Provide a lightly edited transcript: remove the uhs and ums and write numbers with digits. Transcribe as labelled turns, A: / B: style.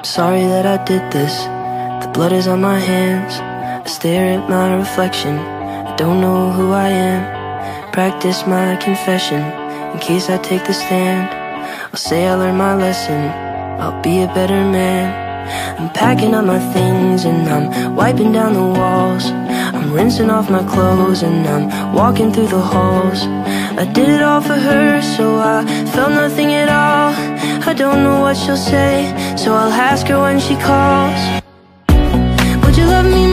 A: Sorry that I did this. The blood is on my hands. I stare at my reflection. I don't know who I am. Practice my confession in case I take the stand. I'll say I learned my lesson. I'll be a better man. I'm packing up my things and I'm wiping down the walls. I'm rinsing off my clothes and I'm walking through the halls. I did it all for her, so I felt nothing at all. I don't know what she'll say, so I'll ask her when she calls. Would you love me